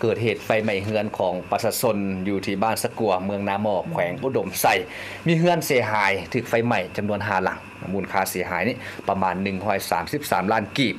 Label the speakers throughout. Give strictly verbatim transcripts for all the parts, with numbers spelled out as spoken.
Speaker 1: กิดเหตุไฟไหม้เฮือนของประชาชนอยู่ที่บ้านสะกัวเมืองนาหมอกแขวงอุดมไซมีเฮือนเสียหายถูกไฟไหม้จำนวนห้าหลังมูลค่าเสียหายนี่ประมาณหนึ่งร้อยสามสิบสามล้านกีบ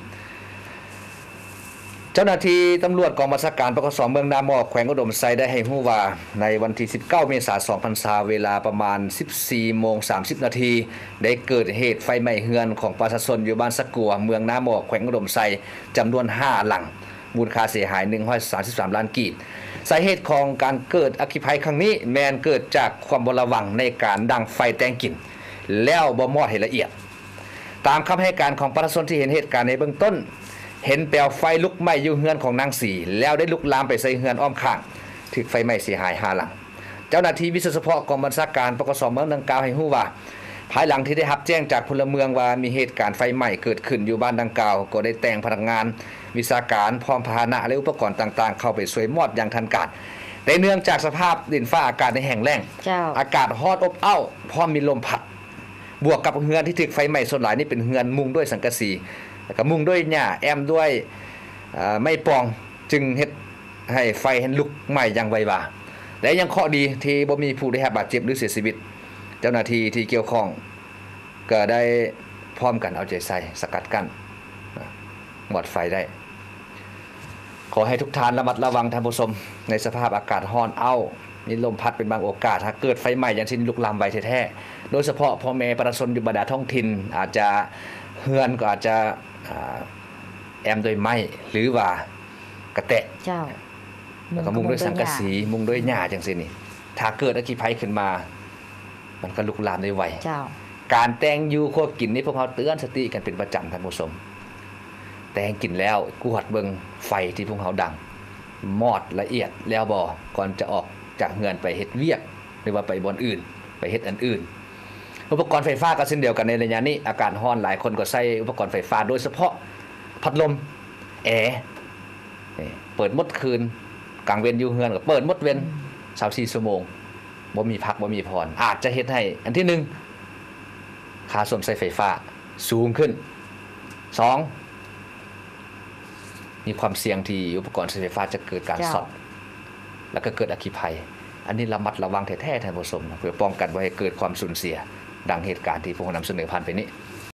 Speaker 1: เจ้าหน้าที่ตำรวจกองบัญชาการปกสเมืองนาหมอกแขวงอุดมไซได้ให้รู้ว่าในวันที่สิบเก้าเมษายนสองพันยี่สิบเวลาประมาณ สิบสี่โมงสามสิบนาทีได้เกิดเหตุไฟไหม้เฮือนของประชาชนอยู่บ้านสะกัวเมืองนาหมอกแขวงอุดมไซจำนวนห้าหลังมูลค่าเสียหายหนึ่งร้อยสามสิบสามล้านกีบสาเหตุของการเกิดอัคคีภัยครั้งนี้แม้นเกิดจากความบ่ระวังในการดังไฟแตงกินแล้วบ่มอดให้ละเอียดตามคำให้การของประชาชนที่เห็นเหตุการณ์ในเบื้องต้นเห็นเปลวไฟลุกไหม้อยู่เฮือนของนางสีแล้วได้ลุกลามไปใส่เฮือนอ้อมข้างถูกไฟไหม้เสียหายห้าหลังเจ้าหน้าที่วิศวเฉพาะกองบัญชาการปกสเมืองดังกล่าวให้รู้ว่าภายหลังที่ได้รับแจ้งจากพลเมืองว่ามีเหตุการณ์ไฟไหม้เกิดขึ้นอยู่บ้านดังกล่าวก็ได้แต่งพนักงานวิชาการพร้อมพาหนะและอุปกรณ์ต่างๆเข้าไปช่วยมอดอย่างทันการแต่เนื่องจากสภาพดินฟ้าอากาศในแห้งแล้งอากาศร้อนอบอ้าวพร้อมมีลมพัดบวกกับเฮือนที่ถูกไฟไหม้ส่วนหลายนี่เป็นเฮือนมุงด้วยสังกะสีแล้วก็มุงด้วยหญ้าแอมด้วยไม้ปองจึงเฮ็ดให้ไฟเห็นลุกไหม้อย่างไววาและยังเคราะห์ดีที่บ่มีผู้ได้รับบาดเจ็บหรือเสียชีวิตเจ้าหน้าที่ที่เกี่ยวข้องก็ได้พร้อมกันเอาใจใส่สกัดกั้นหมดไฟได้ขอให้ทุกท่านระมัดระวังท่านผู้ชมในสภาพอากาศร้อนอ้าวมีลมพัดเป็นบางโอกาสถ้าเกิดไฟไหม้อย่างเช่นลุกลามไวแท้ๆโดยเฉพาะพ่อแม่ประชาชนอยู่บรรดาท้องถิ่นอาจจะเฮือนก็อาจจะแอมโดยไม้หรือว่ากระแตะเจ้าแล้วก็มุงด้วยสังกะสีมุงด้วยหญ้าจังซี่นี่ถ้าเกิดอัคคีภัยขึ้นมามันก็ลุกลามได้ไวเจ้าการแต่งอยู่ควบกินนี่พวกเราเตือนสติกันเป็นประจำท่านผู้ชมแต่งกินแล้วกวดเบิ่งไฟที่พวกเราดังมอดละเอียดแล้วบ่ก่อนจะออกจากเฮือนไปเฮ็ดเวียกหรือว่าไปบ่อนอื่นไปเฮ็ดอันอื่นอุปกรณ์ไฟฟ้าก็เช่นเดียวกันในระยะนี้อากาศร้อนหลายคนก็ใช้อุปกรณ์ไฟฟ้าโดยเฉพาะพัดลมแอร์เปิดหมดคืนกลางเว้นอยู่เฮือนก็เปิดหมดเว้นยี่สิบสี่ชั่วโมงบ่มีพักบ่มีผ่อนอาจจะเฮ็ดให้อันที่หนึ่งค่าส่วนใช้ไฟฟ้าสูงขึ้นสองมีความเสี่ยงที่อุปกรณ์ใช้ไฟฟ้าจะเกิดการช็อตแล้วก็เกิดอัคคีภัยอันนี้ระมัดระวังแท้ๆท่านผู้ชมเพื่อป้องกันไว้ให้เกิดความสูญเสียดังเหตุการณ์ที่ผมนำเสนอผ่านไปนี้